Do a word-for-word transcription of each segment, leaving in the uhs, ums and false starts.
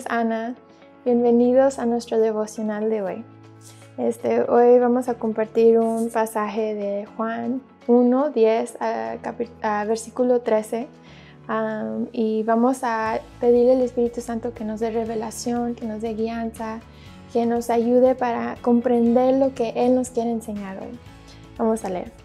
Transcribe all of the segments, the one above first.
Ana. Bienvenidos a nuestro devocional de hoy. Este, hoy vamos a compartir un pasaje de Juan uno, diez a, a versículo trece. Um, y vamos a pedirle al Espíritu Santo que nos dé revelación, que nos dé guianza, que nos ayude para comprender lo que Él nos quiere enseñar hoy. Vamos a leer.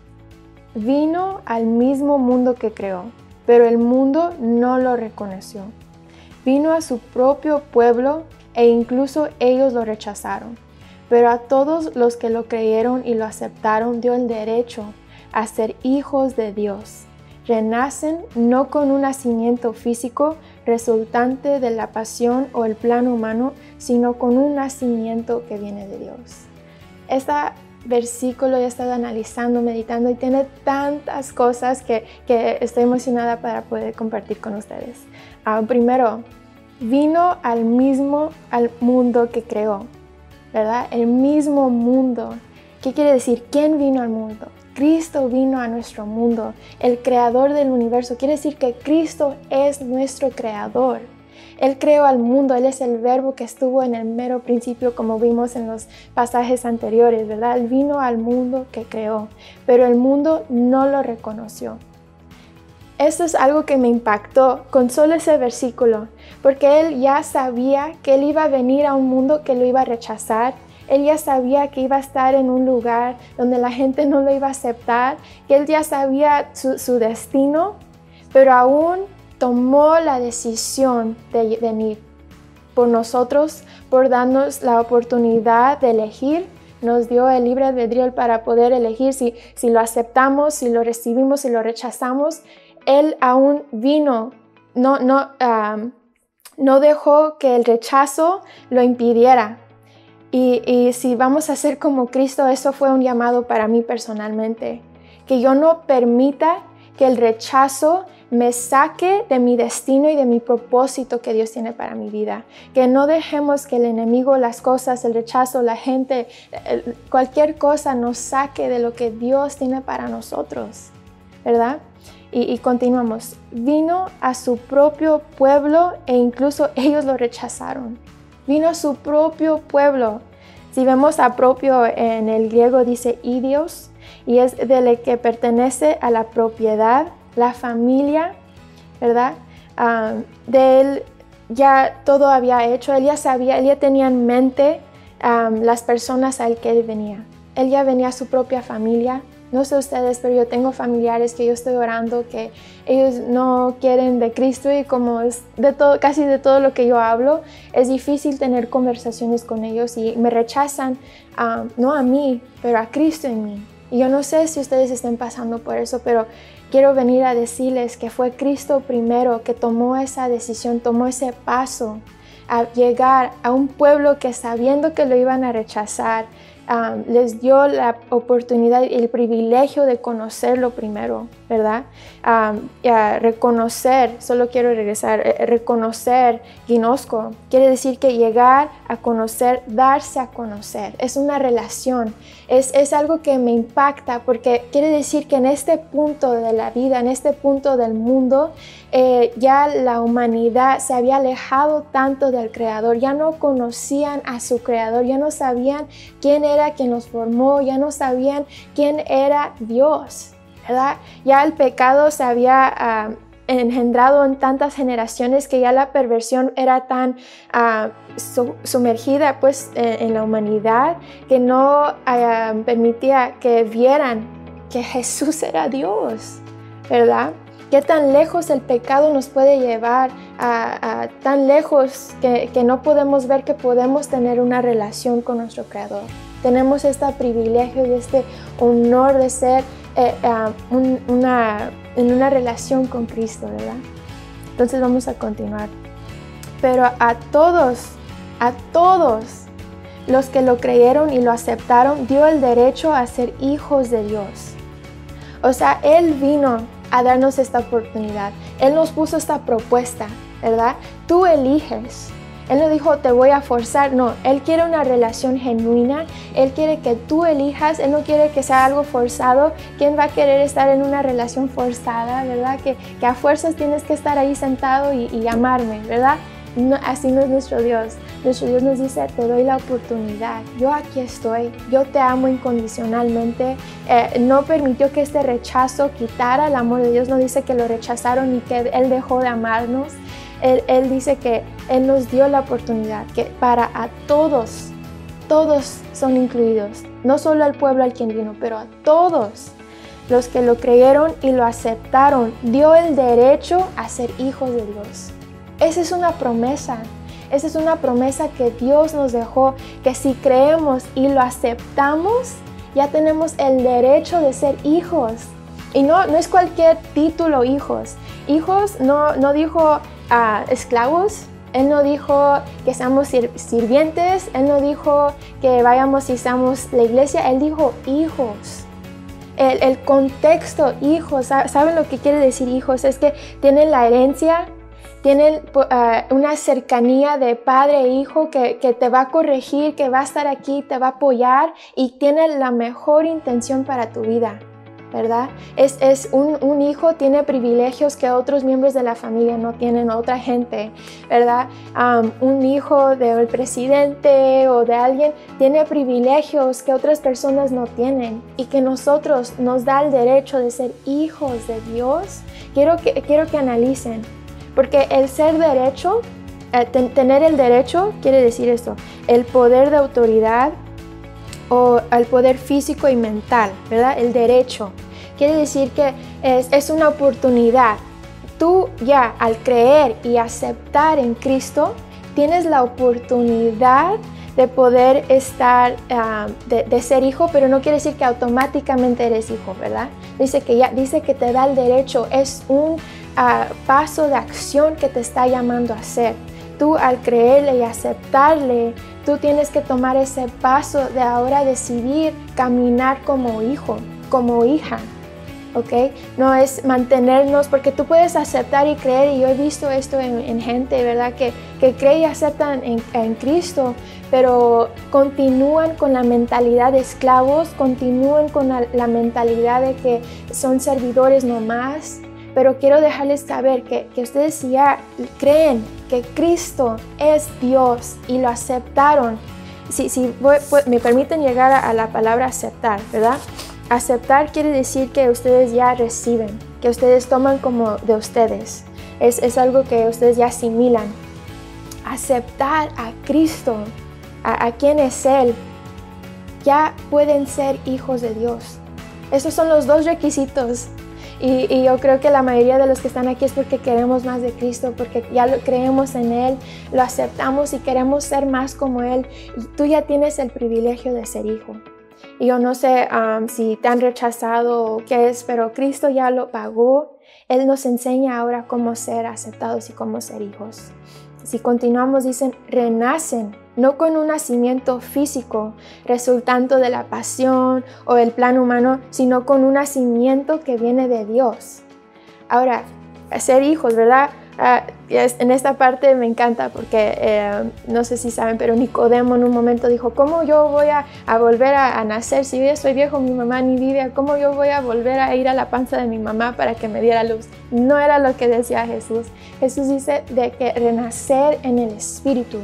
Vino al mismo mundo que creó, pero el mundo no lo reconoció. Vino a su propio pueblo e incluso ellos lo rechazaron. Pero a todos los que lo creyeron y lo aceptaron dio el derecho a ser hijos de Dios. Renacen no con un nacimiento físico resultante de la pasión o el plan humano, sino con un nacimiento que viene de Dios. Este versículo he estado analizando, meditando y tiene tantas cosas que, que estoy emocionada para poder compartir con ustedes. Uh, primero, vino al mismo al mundo que creó, ¿verdad? El mismo mundo. ¿Qué quiere decir? ¿Quién vino al mundo? Cristo vino a nuestro mundo, el creador del universo. Quiere decir que Cristo es nuestro creador. Él creó al mundo, Él es el verbo que estuvo en el mero principio, como vimos en los pasajes anteriores, ¿verdad? Él vino al mundo que creó, pero el mundo no lo reconoció. Esto es algo que me impactó con solo ese versículo, porque Él ya sabía que Él iba a venir a un mundo que lo iba a rechazar. Él ya sabía que iba a estar en un lugar donde la gente no lo iba a aceptar, que Él ya sabía su, su destino, pero aún tomó la decisión de venir por nosotros, por darnos la oportunidad de elegir. Nos dio el libre albedrío para poder elegir si, si lo aceptamos, si lo recibimos, si lo rechazamos. Él aún vino, no, no, um, no dejó que el rechazo lo impidiera. Y, y si vamos a ser como Cristo, eso fue un llamado para mí personalmente. Que yo no permita que el rechazo me saque de mi destino y de mi propósito que Dios tiene para mi vida. Que no dejemos que el enemigo, las cosas, el rechazo, la gente, cualquier cosa nos saque de lo que Dios tiene para nosotros, ¿verdad? Y, y continuamos. Vino a su propio pueblo e incluso ellos lo rechazaron. Vino a su propio pueblo. Si vemos a propio en el griego dice idios, y es del que pertenece a la propiedad, la familia, ¿verdad? Um, de él ya todo había hecho, él ya sabía, él ya tenía en mente um, las personas al que él venía. Él ya venía a su propia familia. No sé ustedes, pero yo tengo familiares que yo estoy orando que ellos no quieren de Cristo y como es de todo, casi de todo lo que yo hablo, es difícil tener conversaciones con ellos y me rechazan, um, no a mí, pero a Cristo en mí. Y yo no sé si ustedes estén pasando por eso, pero quiero venir a decirles que fue Cristo primero que tomó esa decisión, tomó ese paso a llegar a un pueblo que sabiendo que lo iban a rechazar, Um, les dio la oportunidad y el privilegio de conocerlo primero, ¿verdad? Um, y a reconocer, solo quiero regresar, eh, reconocer, ginosco, quiere decir que llegar a conocer, darse a conocer, es una relación, es, es algo que me impacta porque quiere decir que en este punto de la vida, en este punto del mundo, eh, ya la humanidad se había alejado tanto del Creador, ya no conocían a su Creador, ya no sabían quién era quien los formó, ya no sabían quién era Dios, ¿verdad? Ya el pecado se había uh, engendrado en tantas generaciones que ya la perversión era tan uh, su sumergida pues, en, en la humanidad que no uh, permitía que vieran que Jesús era Dios, ¿verdad? ¿Qué tan lejos el pecado nos puede llevar a, a tan lejos que, que no podemos ver que podemos tener una relación con nuestro Creador? Tenemos este privilegio y este honor de ser eh, uh, un, una, en una relación con Cristo, ¿verdad? Entonces vamos a continuar. Pero a todos, a todos los que lo creyeron y lo aceptaron, dio el derecho a ser hijos de Dios. O sea, Él vino a darnos esta oportunidad. Él nos puso esta propuesta, ¿verdad? Tú eliges. Él no dijo, te voy a forzar. No, Él quiere una relación genuina. Él quiere que tú elijas. Él no quiere que sea algo forzado. ¿Quién va a querer estar en una relación forzada, verdad? Que, que a fuerzas tienes que estar ahí sentado y, y amarme, ¿verdad? No, así no es nuestro Dios. Nuestro Dios nos dice, te doy la oportunidad. Yo aquí estoy. Yo te amo incondicionalmente. Eh, no permitió que este rechazo quitara el amor de Dios. No dice que lo rechazaron y que Él dejó de amarnos. Él, él dice que Él nos dio la oportunidad, que para a todos, todos son incluidos. No solo al pueblo al quien vino, pero a todos los que lo creyeron y lo aceptaron. Dio el derecho a ser hijos de Dios. Esa es una promesa. Esa es una promesa que Dios nos dejó, que si creemos y lo aceptamos, ya tenemos el derecho de ser hijos. Y no, no es cualquier título hijos. Hijos no, no dijo uh, esclavos. Él no dijo que seamos sir sirvientes. Él no dijo que vayamos y seamos la iglesia. Él dijo hijos. El, el contexto, hijos, ¿saben lo que quiere decir hijos? Es que tienen la herencia, tienen uh, una cercanía de padre e hijo que, que te va a corregir, que va a estar aquí, te va a apoyar y tiene la mejor intención para tu vida, ¿verdad? Es, es un, un hijo tiene privilegios que otros miembros de la familia no tienen, otra gente, ¿verdad? Um, un hijo del presidente o de alguien tiene privilegios que otras personas no tienen y que nosotros nos da el derecho de ser hijos de Dios. Quiero que, quiero que analicen. Porque el ser derecho, eh, ten, tener el derecho quiere decir esto, el poder de autoridad o el poder físico y mental, ¿verdad? El derecho. Quiere decir que es, es una oportunidad. Tú ya al creer y aceptar en Cristo, tienes la oportunidad de poder estar, uh, de, de ser hijo, pero no quiere decir que automáticamente eres hijo, ¿verdad? Dice que, ya, dice que te da el derecho, es un uh, paso de acción que te está llamando a hacer. Tú al creerle y aceptarle, tú tienes que tomar ese paso de ahora decidir caminar como hijo, como hija. ¿Ok? No es mantenernos, porque tú puedes aceptar y creer, y yo he visto esto en, en gente, ¿verdad? Que, que cree y aceptan en, en Cristo, pero continúan con la mentalidad de esclavos, continúan con la, la mentalidad de que son servidores nomás. Pero quiero dejarles saber que, que ustedes si ya creen que Cristo es Dios y lo aceptaron, si, si voy, pues, me permiten llegar a, a la palabra aceptar, ¿verdad? Aceptar quiere decir que ustedes ya reciben, que ustedes toman como de ustedes. Es, es algo que ustedes ya asimilan. Aceptar a Cristo, a, a quién es Él, ya pueden ser hijos de Dios. Esos son los dos requisitos. Y, y yo creo que la mayoría de los que están aquí es porque queremos más de Cristo, porque ya lo creemos en Él, lo aceptamos y queremos ser más como Él. Y tú ya tienes el privilegio de ser hijo. Y yo no sé um, si te han rechazado o qué es, pero Cristo ya lo pagó. Él nos enseña ahora cómo ser aceptados y cómo ser hijos. Si continuamos, dicen, renacen, no con un nacimiento físico resultando de la pasión o el plan humano, sino con un nacimiento que viene de Dios. Ahora, ser hijos, ¿verdad? Uh, en esta parte me encanta porque eh, no sé si saben, pero Nicodemo en un momento dijo, ¿cómo yo voy a, a volver a, a nacer? Si yo ya estoy viejo, mi mamá ni vive, ¿cómo yo voy a volver a ir a la panza de mi mamá para que me diera luz? No era lo que decía Jesús. Jesús dice de que renacer en el Espíritu,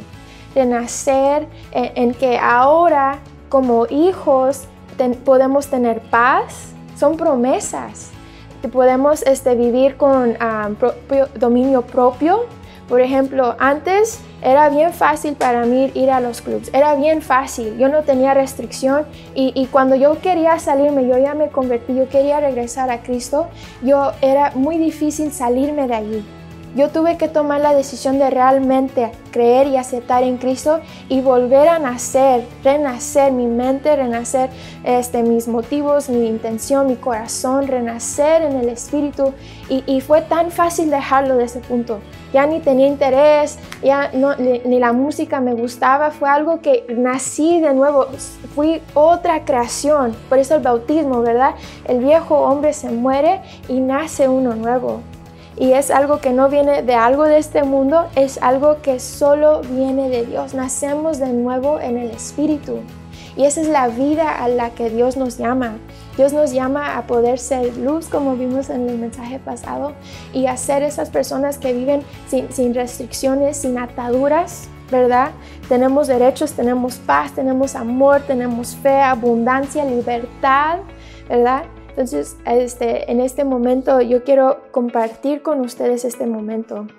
renacer en, en que ahora como hijos ten, podemos tener paz, son promesas. Podemos este, vivir con um, propio, dominio propio. Por ejemplo, antes era bien fácil para mí ir a los clubs, era bien fácil, yo no tenía restricción y, y cuando yo quería salirme, yo ya me convertí, yo quería regresar a Cristo, yo era muy difícil salirme de allí. Yo tuve que tomar la decisión de realmente creer y aceptar en Cristo y volver a nacer, renacer mi mente, renacer este, mis motivos, mi intención, mi corazón, renacer en el Espíritu. Y, y fue tan fácil dejarlo de ese punto. Ya ni tenía interés, ya no, ni, ni la música me gustaba, fue algo que nací de nuevo, fui otra creación. Por eso el bautismo, ¿verdad? El viejo hombre se muere y nace uno nuevo. Y es algo que no viene de algo de este mundo, es algo que solo viene de Dios. Nacemos de nuevo en el Espíritu. Y esa es la vida a la que Dios nos llama. Dios nos llama a poder ser luz, como vimos en el mensaje pasado, y a ser esas personas que viven sin, sin restricciones, sin ataduras, ¿verdad? Tenemos derechos, tenemos paz, tenemos amor, tenemos fe, abundancia, libertad, ¿verdad? Entonces, este, en este momento yo quiero compartir con ustedes este momento,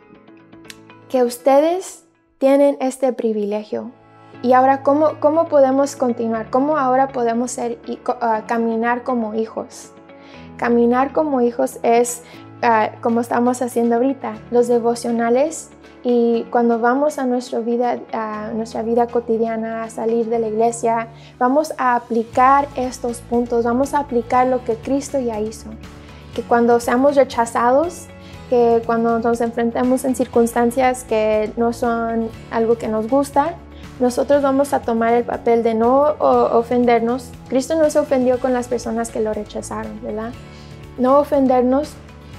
que ustedes tienen este privilegio. Y ahora, ¿cómo, cómo podemos continuar? ¿Cómo ahora podemos ser, uh, caminar como hijos? Caminar como hijos es, uh, como estamos haciendo ahorita, los devocionales. Y cuando vamos a nuestra vida, a nuestra vida cotidiana, a salir de la iglesia, vamos a aplicar estos puntos, vamos a aplicar lo que Cristo ya hizo. Que cuando seamos rechazados, que cuando nos enfrentemos en circunstancias que no son algo que nos gusta, nosotros vamos a tomar el papel de no ofendernos. Cristo no se ofendió con las personas que lo rechazaron, ¿verdad? No ofendernos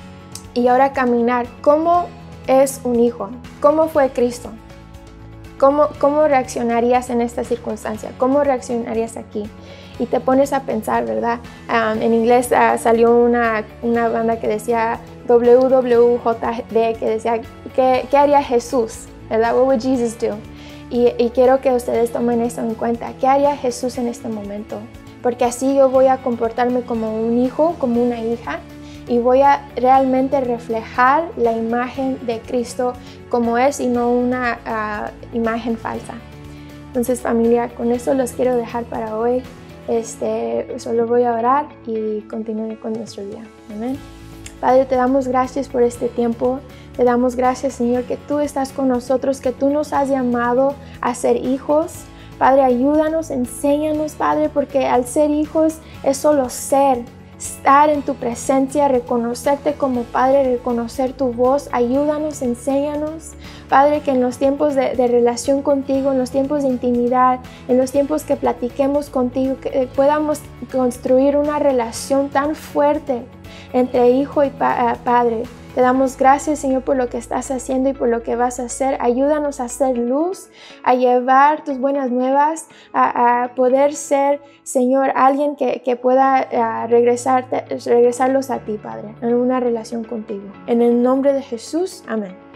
y ahora caminar. ¿Cómo es un hijo? ¿Cómo fue Cristo? ¿Cómo, cómo reaccionarías en esta circunstancia? ¿Cómo reaccionarías aquí? Y te pones a pensar, ¿verdad? Um, en inglés uh, salió una, una banda que decía W W J D, que decía, ¿qué, ¿qué haría Jesús? ¿Verdad? What would Jesus do? Y, y quiero que ustedes tomen eso en cuenta. ¿Qué haría Jesús en este momento? Porque así yo voy a comportarme como un hijo, como una hija, y voy a realmente reflejar la imagen de Cristo como es y no una uh, imagen falsa. Entonces, familia, con eso los quiero dejar para hoy. Este, solo voy a orar y continúe con nuestro día. Amén. Padre, te damos gracias por este tiempo. Te damos gracias, Señor, que tú estás con nosotros, que tú nos has llamado a ser hijos. Padre, ayúdanos, enséñanos, Padre, porque al ser hijos es solo ser, estar en tu presencia, reconocerte como Padre, reconocer tu voz. Ayúdanos, enséñanos, Padre, que en los tiempos de, de relación contigo, en los tiempos de intimidad, en los tiempos que platiquemos contigo, que podamos construir una relación tan fuerte entre hijo y pa- padre. Te damos gracias, Señor, por lo que estás haciendo y por lo que vas a hacer. Ayúdanos a hacer luz, a llevar tus buenas nuevas, a, a poder ser, Señor, alguien que, que pueda uh, regresarte, regresarlos a ti, Padre, en una relación contigo. En el nombre de Jesús, amén.